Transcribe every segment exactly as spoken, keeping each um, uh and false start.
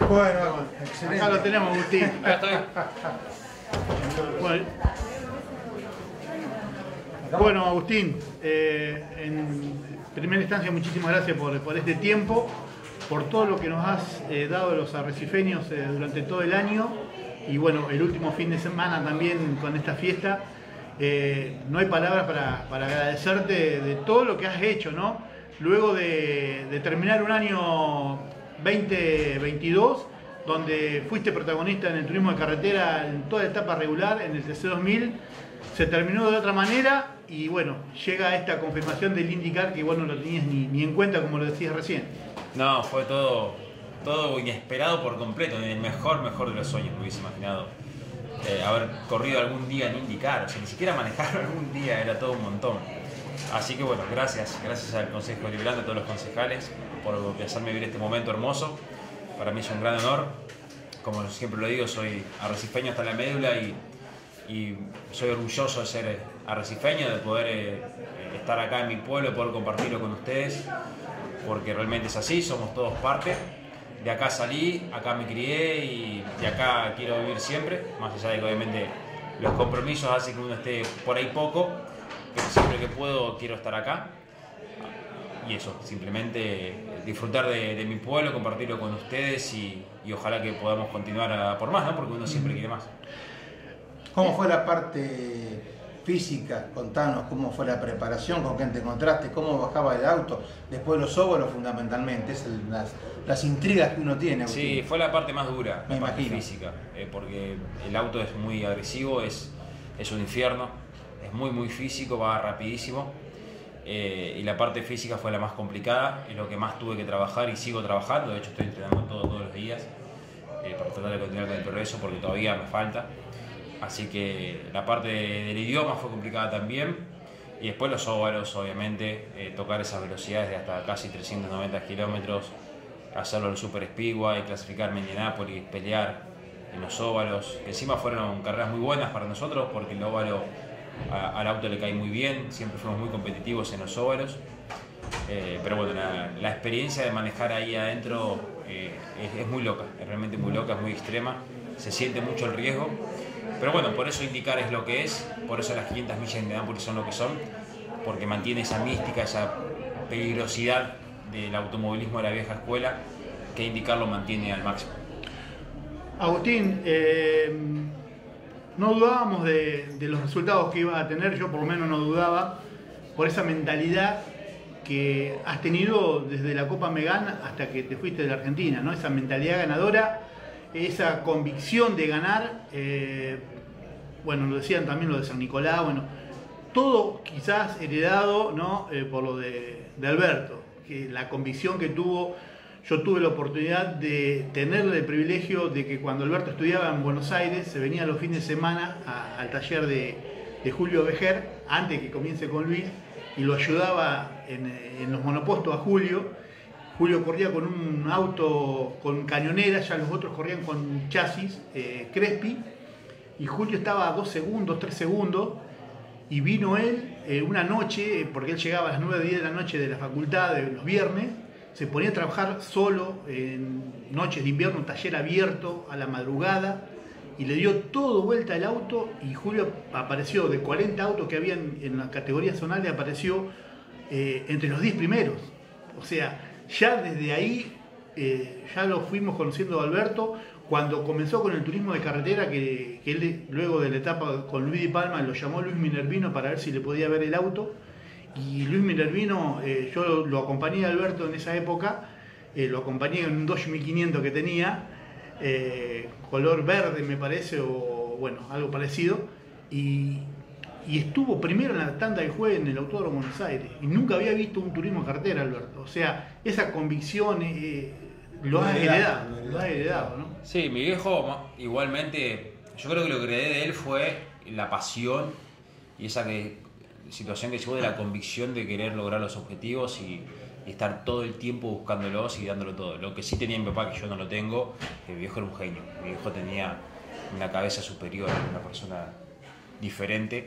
Bueno, excelente. Acá lo tenemos, Agustín. Acá estoy. Bueno, bueno Agustín, eh, en primera instancia muchísimas gracias por, por este tiempo, por todo lo que nos has eh, dado a los arrecifeños eh, durante todo el año y bueno, el último fin de semana también con esta fiesta. Eh, no hay palabras para, para agradecerte de, de todo lo que has hecho, ¿no? Luego de, de terminar un año veinte veintidós, donde fuiste protagonista en el turismo de carretera en toda la etapa regular, en el T C dos mil, se terminó de otra manera y bueno, llega esta confirmación del IndyCar que igual no lo tenías ni, ni en cuenta, como lo decías recién. No, fue todo, todo inesperado por completo, en el mejor, mejor de los sueños, me hubiese imaginado. Eh, haber corrido algún día en IndyCar, o sea, ni siquiera manejar algún día, era todo un montón. Así que bueno, gracias, gracias al Consejo Deliberante, a todos los concejales, por hacerme vivir este momento hermoso. Para mí es un gran honor. Como siempre lo digo, soy arrecifeño hasta la médula y, y soy orgulloso de ser arrecifeño, de poder eh, estar acá en mi pueblo, de poder compartirlo con ustedes, porque realmente es así, somos todos parte. De acá salí, acá me crié y de acá quiero vivir siempre, más allá de que obviamente los compromisos hacen que uno esté por ahí poco, pero siempre que puedo quiero estar acá. Y eso, simplemente disfrutar de, de mi pueblo, compartirlo con ustedes y, y ojalá que podamos continuar a por más, ¿no? Porque uno siempre quiere más. ¿Cómo fue la parte física? Contanos cómo fue la preparación, con quién te encontraste, cómo bajaba el auto, después los óvalos fundamentalmente, es el, las, las intrigas que uno tiene. Sí, Agustín. fue la parte más dura, Me la parte imagino. física, eh, porque el auto es muy agresivo, es, es un infierno, es muy muy físico, va rapidísimo. Eh, y la parte física fue la más complicada, es lo que más tuve que trabajar y sigo trabajando. De hecho estoy entrenando todo, todos los días eh, para tratar de continuar con el progreso porque todavía me falta. Así que la parte del idioma fue complicada también y después los óvalos, obviamente, eh, tocar esas velocidades de hasta casi trescientos noventa kilómetros, hacerlo en el Super Speedway, clasificarme en Indianápolis, pelear en los óvalos, que encima fueron carreras muy buenas para nosotros porque el óvalo a, al auto le cae muy bien, siempre fuimos muy competitivos en los óvalos. Eh, pero bueno, la, la experiencia de manejar ahí adentro eh, es, es muy loca, es realmente muy loca, es muy extrema, se siente mucho el riesgo. Pero bueno, por eso IndyCar es lo que es, por eso las quinientas millas de Indianápolis son lo que son, porque mantiene esa mística, esa peligrosidad del automovilismo de la vieja escuela, que IndyCar lo mantiene al máximo. Agustín, eh, no dudábamos de, de los resultados que iba a tener, yo por lo menos no dudaba, por esa mentalidad que has tenido desde la Copa Megán hasta que te fuiste de la Argentina, ¿no? Esa mentalidad ganadora, esa convicción de ganar, eh, bueno, lo decían también lo de San Nicolás, bueno, todo quizás heredado, ¿no? eh, por lo de, de Alberto, que la convicción que tuvo. Yo tuve la oportunidad de tener el privilegio de que cuando Alberto estudiaba en Buenos Aires, se venía los fines de semana a, al taller de, de Julio Vejer, antes que comience con Luis, y lo ayudaba en, en los monopostos a Julio. Julio corría con un auto con cañonera, ya los otros corrían con chasis eh, Crespi, y Julio estaba a dos segundos, tres segundos, y vino él eh, una noche, porque él llegaba a las nueve, diez de la noche de la facultad de los viernes, se ponía a trabajar solo en noches de invierno, un taller abierto a la madrugada, y le dio todo vuelta el auto, y Julio apareció, de cuarenta autos que había en, en la categoría zonal, apareció eh, entre los diez primeros. O sea, ya desde ahí eh, ya lo fuimos conociendo a Alberto. Cuando comenzó con el turismo de carretera, que, que él luego de la etapa con Luis Di Palma lo llamó Luis Minervino para ver si le podía ver el auto, y Luis Minervino, eh, yo lo, lo acompañé a Alberto en esa época, eh, lo acompañé en un Dodge mil quinientos que tenía, eh, color verde me parece, o bueno, algo parecido, y, y estuvo primero en la tanda de jueves en el Autódromo Buenos Aires, y nunca había visto un turismo de carretera, Alberto. O sea, esa convicción eh, lo has heredado, lo has heredado, ¿no? Sí, mi viejo igualmente, yo creo que lo que heredé de él fue la pasión y esa que, situación que llegó de la convicción de querer lograr los objetivos y, y estar todo el tiempo buscándolos y dándolo todo. Lo que sí tenía mi papá, que yo no lo tengo, que mi viejo era un genio. Mi viejo tenía una cabeza superior, una persona diferente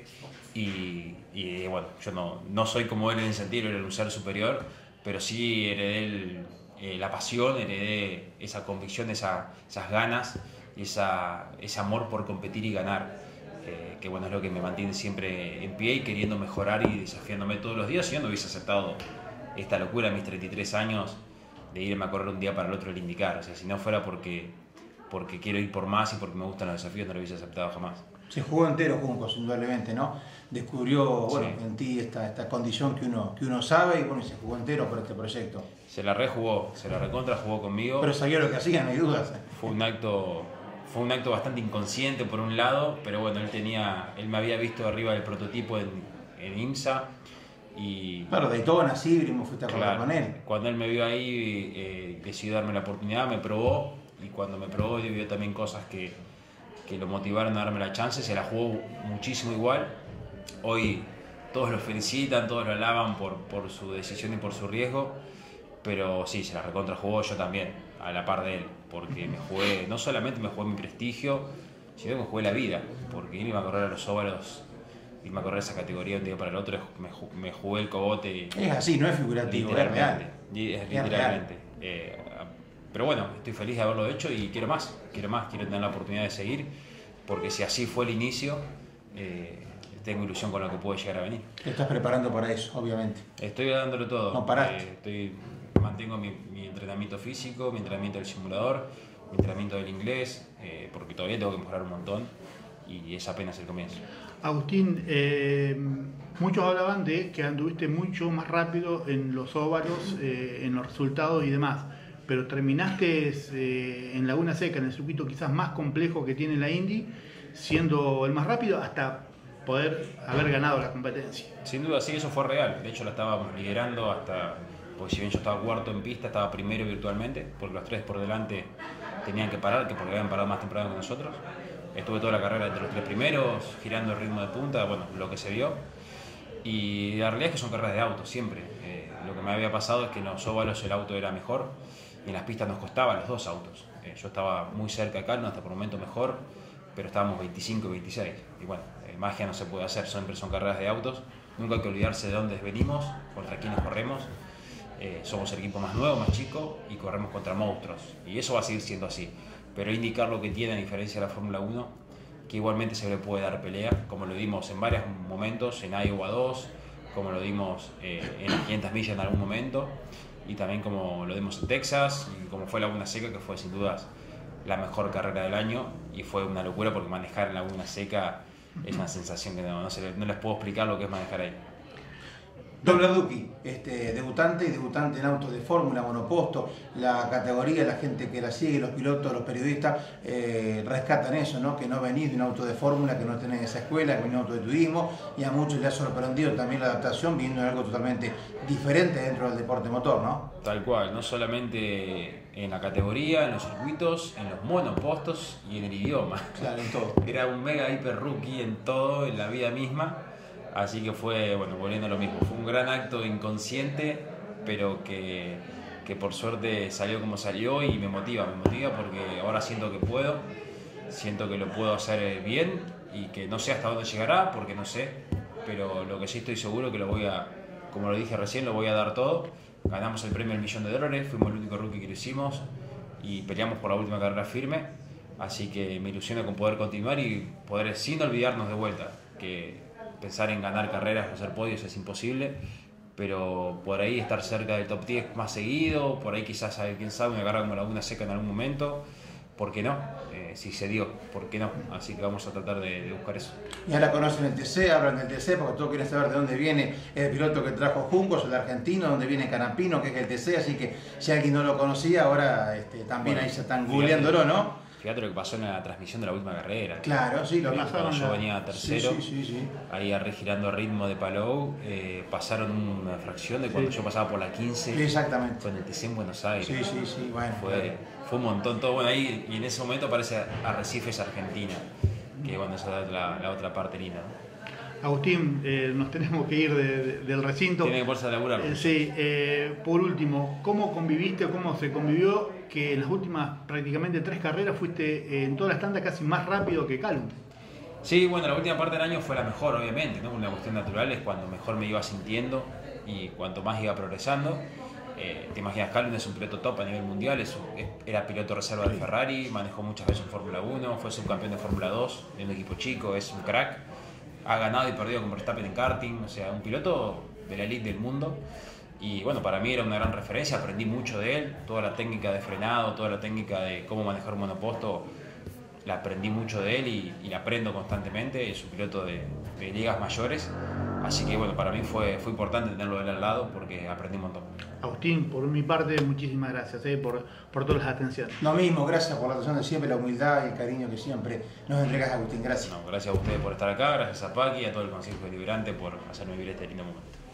y, y bueno, yo no, no soy como él en ese sentido, era un ser superior, pero sí heredé el, eh, la pasión, heredé esa convicción, esa, esas ganas, esa, ese amor por competir y ganar, eh, que bueno, es lo que me mantiene siempre en pie y queriendo mejorar y desafiándome todos los días. Si yo no hubiese aceptado esta locura a mis treinta y tres años de irme a correr un día para el otro el IndyCar, o sea, si no fuera porque, porque quiero ir por más y porque me gustan los desafíos, no lo hubiese aceptado jamás. Se jugó entero Juncos, indudablemente, ¿no? Descubrió, bueno, Sí. en ti esta, esta condición que uno, que uno sabe y bueno, y se jugó entero por este proyecto. Se la rejugó, se la recontra jugó conmigo. Pero sabía lo que hacía, no hay dudas. Fue un acto, fue un acto bastante inconsciente por un lado, pero bueno, él tenía, él me había visto arriba del prototipo en, en IMSA y Claro, Daytona, Sibrim, fuiste a correr claro, con él. cuando él me vio ahí, eh, decidió darme la oportunidad, me probó y cuando me probó vio también cosas que, que lo motivaron a darme la chance, se la jugó muchísimo igual. Hoy todos lo felicitan, todos lo alaban por, por su decisión y por su riesgo, pero sí, se la recontra jugó, yo también, a la par de él, porque me jugué, no solamente me jugué mi prestigio, sino que me jugué la vida, porque irme a correr a los óvalos, irme a correr esa categoría de un día para el otro, me, ju- me jugué el cogote. Es así, no es figurativo, es Literalmente, real. y es Es literalmente. Eh, pero bueno, estoy feliz de haberlo hecho y quiero más, quiero más, quiero tener la oportunidad de seguir, porque si así fue el inicio, eh, tengo ilusión con lo que puede llegar a venir. Te estás preparando para eso, obviamente. Estoy dándolo todo. No paraste. Eh, estoy, mantengo mi, mi entrenamiento físico, mi entrenamiento del simulador, mi entrenamiento del inglés, eh, porque todavía tengo que mejorar un montón y es apenas el comienzo. Agustín, eh, muchos hablaban de que anduviste mucho más rápido en los óvalos, eh, en los resultados y demás, pero terminaste eh, en Laguna Seca, en el circuito quizás más complejo que tiene la Indy, siendo el más rápido hasta poder haber ganado la competencia. Sin duda, sí, eso fue real. De hecho, la estábamos liderando hasta, porque si bien yo estaba cuarto en pista, estaba primero virtualmente, porque los tres por delante tenían que parar, que porque habían parado más temprano que nosotros. Estuve toda la carrera entre los tres primeros, girando el ritmo de punta, bueno, lo que se vio. Y la realidad es que son carreras de auto, siempre. Eh, lo que me había pasado es que en los óvalos el auto era mejor y en las pistas nos costaban los dos autos. Eh, yo estaba muy cerca acá, no hasta por un momento mejor, pero estábamos veinticinco y veintiséis. Y bueno, eh, magia no se puede hacer, siempre son carreras de autos. Nunca hay que olvidarse de dónde venimos, contra quiénes corremos. Eh, somos el equipo más nuevo, más chico y corremos contra monstruos. Y eso va a seguir siendo así. Pero indicar lo que tiene a diferencia de la Fórmula uno, que igualmente se le puede dar pelea, como lo dimos en varios momentos, en Iowa dos, como lo dimos eh, en las quinientas millas en algún momento, y también como lo dimos en Texas, y como fue Laguna Seca, que fue sin dudas la mejor carrera del año, y fue una locura porque manejar en Laguna Seca es una sensación que no, no, se, no les puedo explicar lo que es manejar ahí. Doble Duki, este, debutante y debutante en autos de fórmula, monoposto, la categoría, la gente que la sigue, los pilotos, los periodistas, eh, rescatan eso, ¿no? Que no venís de un auto de fórmula, que no tenés esa escuela, que venís de un auto de turismo, y a muchos les ha sorprendido también la adaptación, viendo algo totalmente diferente dentro del deporte motor, ¿no? Tal cual, no solamente en la categoría, en los circuitos, en los monopostos y en el idioma. Claro, en todo. Era un mega hiper rookie en todo, en la vida misma. Así que fue, bueno, volviendo a lo mismo, fue un gran acto inconsciente, pero que, que por suerte salió como salió y me motiva, me motiva porque ahora siento que puedo, siento que lo puedo hacer bien y que no sé hasta dónde llegará, porque no sé, pero lo que sí estoy seguro que lo voy a, como lo dije recién, lo voy a dar todo. Ganamos el premio del millón de dólares, fuimos el único rookie que lo hicimos y peleamos por la última carrera firme, así que me ilusiono con poder continuar y poder, sin olvidarnos de vuelta, que pensar en ganar carreras o hacer podios es imposible, pero por ahí estar cerca del top diez más seguido, por ahí quizás, quién sabe, me agarra como Laguna Seca en algún momento, ¿por qué no? Eh, si se dio, ¿por qué no? Así que vamos a tratar de, de buscar eso. Y ahora conocen el T C, hablan del T C, porque todos quieren saber de dónde viene el piloto que trajo Juncos, el argentino, dónde viene Canapino, que es el T C, así que si alguien no lo conocía, ahora este, también Bueno, ahí se están fíjate. googleándolo, ¿no? Fíjate lo que pasó en la transmisión de la última carrera. Claro, sí, lo vi. Cuando yo la- venía tercero, Sí, sí, sí, sí. ahí arre girando a ritmo de Palou, eh, pasaron una fracción de cuando Sí. yo pasaba por la quince Exactamente. con el T C en Buenos Aires. Sí, sí, sí, bueno. Fue, fue un montón todo bueno ahí y en ese momento aparece Arrecifes Argentina, que bueno, esa es la, la otra parte linda, ¿no? Agustín, eh, nos tenemos que ir de- de- del recinto. Tiene que ponerse a laburar. Eh, sí, eh, por último, ¿cómo conviviste, cómo se convivió que en las últimas prácticamente tres carreras fuiste eh, en todas las tandas casi más rápido que Calum? Sí, bueno, la última parte del año fue la mejor, obviamente, ¿no? Una cuestión natural es cuando mejor me iba sintiendo y cuanto más iba progresando. Eh, te imaginas, Calvin es un piloto top a nivel mundial, es un, es, era piloto reserva de Ferrari, manejó muchas veces en Fórmula uno, fue subcampeón de Fórmula dos de un equipo chico, es un crack, ha ganado y perdido con Verstappen en karting, o sea, un piloto de la elite del mundo. Y bueno, para mí era una gran referencia, aprendí mucho de él, toda la técnica de frenado, toda la técnica de cómo manejar un monoposto, la aprendí mucho de él y, y la aprendo constantemente, es un piloto de, de ligas mayores, así que bueno, para mí fue, fue importante tenerlo él al lado porque aprendí un montón. Agustín, por mi parte, muchísimas gracias eh, por, por todas las atenciones. Lo mismo, gracias por la atención de siempre, la humildad y el cariño que siempre nos entregas, Agustín, gracias. No, gracias a ustedes por estar acá, gracias a Paqui y a todo el Consejo Deliberante por hacerme vivir este lindo momento.